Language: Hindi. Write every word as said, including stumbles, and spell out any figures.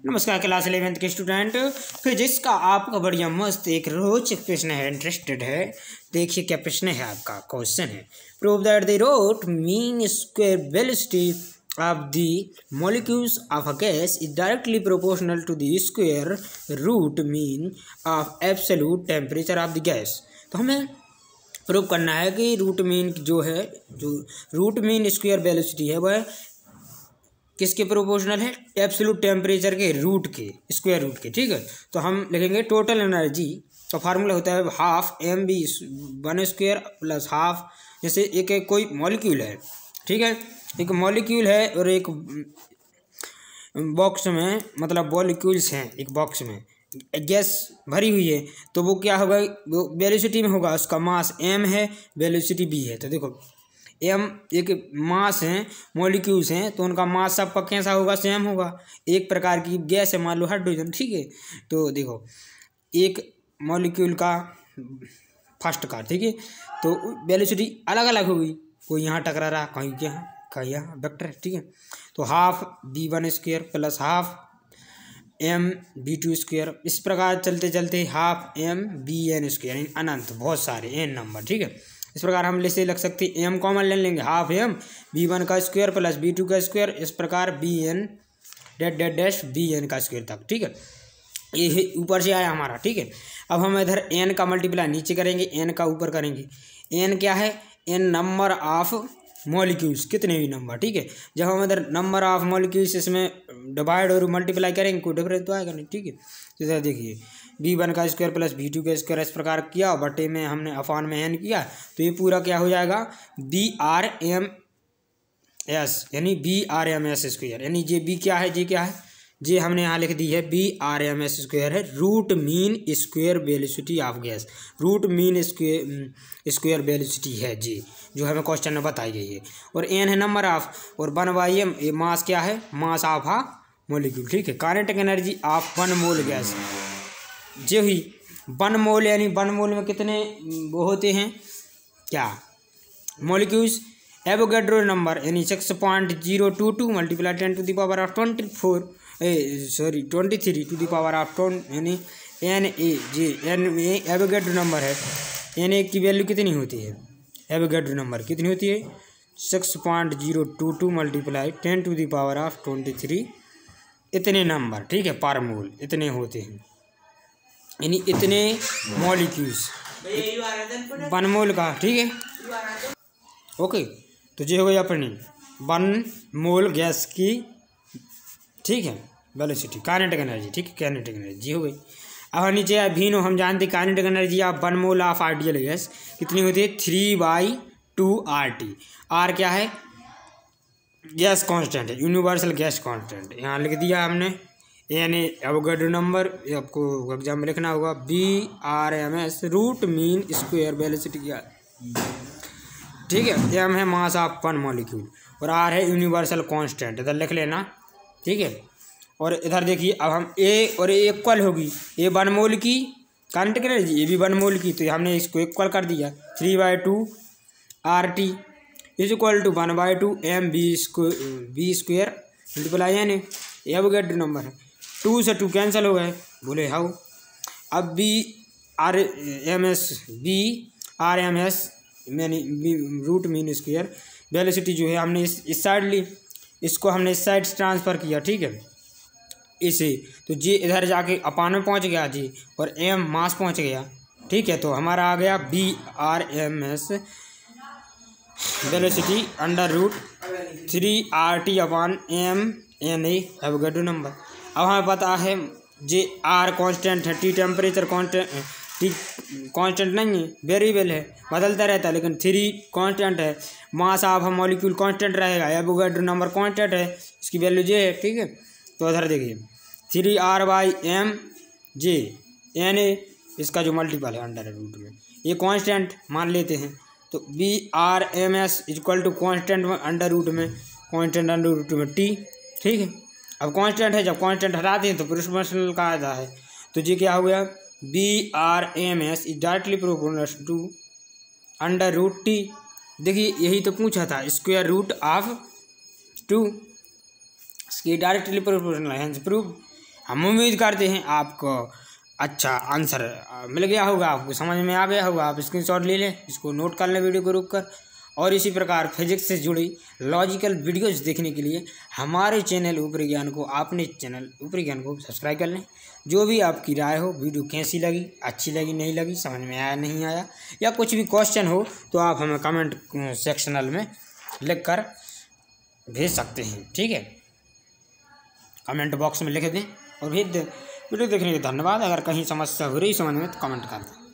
नमस्कार क्लास इलेवेंथ के स्टूडेंट। फिजिक्स का आपका बढ़िया मस्त एक रोचक प्रश्न है, इंटरेस्टेड है। देखिए क्या प्रश्न है आपका। क्वेश्चन है, prove that the root mean square velocity of the molecules of a gas is directly proportional to the square root mean of absolute temperature of the gas. तो हमें प्रूव करना है कि रूट मीन जो है, जो रूट मीन स्क्वायर वेलोसिटी है वह किसके प्रोपोर्शनल है? एब्सोल्यूट टेम्परेचर के रूट के, स्क्वायर रूट के। ठीक है, तो हम लिखेंगे टोटल एनर्जी का फार्मूला होता है half M V one square plus half. जैसे एक, एक कोई मॉलिक्यूल है, ठीक है, एक मॉलिक्यूल है और एक बॉक्स में, मतलब मॉलिक्यूल्स हैं एक बॉक्स में, गैस भरी हुई है, तो वो क्या होगा? वो वेलोसिटी में होगा, उसका मास एम है, वेलोसिटी बी है। तो देखो एम एक मास हैं, मॉलिक्यूल्स हैं, तो उनका मास सबका कैसा होगा? सेम होगा। एक प्रकार की गैस है, मान लो हाइड्रोजन, ठीक है। तो देखो एक मॉलिक्यूल का फर्स्ट का, ठीक है, तो वेलोसिटी अलग अलग होगी, कोई यहाँ टकरा रहा, कहीं यहाँ, कहीं यहाँ, वेक्टर, ठीक है। तो half V one square plus half M V two square, इस प्रकार चलते चलते half M V N square, अनंत, बहुत सारे एन नंबर, ठीक है। इस प्रकार हम इसे लिख सकते हैं, एम कॉमन ले लेंगे, हाफ एम बी वन का स्क्वायर प्लस बी टू का स्क्वायर, इस प्रकार V N dot dot dash V N का स्क्वायर तक, ठीक है। ये ऊपर से आया हमारा, ठीक है। अब हम इधर एन का मल्टीप्लाई नीचे करेंगे, एन का ऊपर करेंगे। एन क्या है? एन नंबर ऑफ मॉलिक्यूल्स, कितने भी नंबर, ठीक है। जब हम इधर नंबर ऑफ मॉलिक्यूल्स इसमें डिवाइड और मल्टीप्लाई करेंगे, कोई डिफरेंस तो आएगा नहीं, ठीक है। तो इधर देखिए बी वन का स्क्वायर प्लस बी टू का स्क्वायर, इस प्रकार किया, बटे में हमने अफान में एन किया, तो ये पूरा क्या हो जाएगा? बी आर एम एस, यानी V R M S square, यानी जे बी क्या है, जे क्या है, जे हमने यहाँ लिख दी है V R M S square है, root mean square velocity of gas, root mean square square velocity है जी, जो हमें क्वेश्चन में बताई गई है। और एन है नंबर ऑफ, और वन बाई एम ये मास क्या है? मास ऑफ आ मॉलिक्यूल, ठीक है। Kinetic energy of one mole gas, जो ही वन मोल, यानी वन मोल में कितने वो होते हैं क्या? मॉलिक्यूल्स। एवोगैड्रो नंबर यानी six point zero two two multiply ten to the power of twenty four sorry twenty three to the power of twenty, यानी एन ए जे एन ए एवोगैड्रो नंबर है। एन ए की वैल्यू कितनी होती है? एवोगैड्रो नंबर कितनी होती है? Six point zero two two multiply ten to the power of twenty three, इतने नंबर, ठीक है, पर मोल इतने होते हैं, यानी इतने मॉलिक्यूल्स वन मोल का, ठीक है। ओके, तो ये हो गई अपनी वन मोल गैस की, ठीक है, वेलोसिटी, काइनेटिक एनर्जी, ठीक है, काइनेटिक एनर्जी हो गई। अब नीचे भीनो, हम जानते kinetic energy of one mole of ideal gas कितनी होती है? Three by two R T. R क्या है? गैस कांस्टेंट है, यूनिवर्सल गैस कांस्टेंट, यहाँ लिख दिया हमने। यानी एवोगैड्रो नंबर आपको एग्जाम में लिखना होगा, V R M S root mean square velocity क्या, ठीक है। एम है मास ऑफ वन मॉलिक्यूल और आर है यूनिवर्सल कांस्टेंट, इधर लिख लेना, ठीक है। और इधर देखिए, अब हम ए और ए इक्वल होगी, ए वन मोल की काइनेटिक एनर्जी, ये भी वन मोल की, तो हमने इसको इक्वल कर दिया, three by two R T is equal to one by two M V square V square multiply N A, Avogadro number है। टू से टू कैंसिल हो गए, बोले हाउ। अब V R M S V R M S यानी रूट मीन स्क्वायर वेलोसिटी जो है हमने इस इस साइड ली, इसको हमने इस साइड ट्रांसफ़र किया, ठीक है, इसे, तो जी इधर जाके अपान में पहुंच गया जी, और एम मास पहुंच गया, ठीक है। तो हमारा आ गया V R M S velocity under root three R T upon M N A Avogadro number. अब हमें पता है जे आर कांस्टेंट है, T temperature constant, T constant नहीं है, वेरिएबल है, बदलता रहता है, लेकिन थ्री कांस्टेंट है। मास ऑफ मॉलिक्यूल कांस्टेंट रहेगा, एवोगैड्रो नंबर कांस्टेंट है, इसकी वैल्यू जे है, ठीक है। तो इधर देखिए थ्री आर बाई एम जे एन ए, इसका जो मल्टीपल है अंडर रूट में, ये कांस्टेंट मान लेते हैं। तो V R M S equal to constant under root में, कांस्टेंट अंडर रूट में टी, ठीक है। अब कांस्टेंट है, जब कांस्टेंट हटाते हैं तो प्रोपोर्शनल का आता है, तो ये क्या हो गया? V R M S is directly proportional to under root T. देखिए यही तो पूछा था, स्क्वायर रूट ऑफ टू, इसकी डायरेक्टली प्रोपोर्शनल है, प्रूव हम उम्मीद करते हैं आपको अच्छा आंसर मिल गया होगा, आपको समझ में आ गया होगा। आप स्क्रीनशॉट ले लें, इसको नोट कर लें वीडियो को रोक कर। और इसी प्रकार फिजिक्स से जुड़ी लॉजिकल वीडियोज़ देखने के लिए हमारे चैनल ऊपरी ज्ञान को आपने चैनल ऊपरी ज्ञान को सब्सक्राइब कर लें। जो भी आपकी राय हो, वीडियो कैसी लगी, अच्छी लगी, नहीं लगी, समझ में आया, नहीं आया, या कुछ भी क्वेश्चन हो तो आप हमें कमेंट सेक्शनल में लिख कर भेज सकते हैं। ठीक है, कमेंट बॉक्स में लिख दें और भेज दें। वीडियो देखने के धन्यवाद। अगर कहीं समस्या हो रही समझ में तो कमेंट कर दें।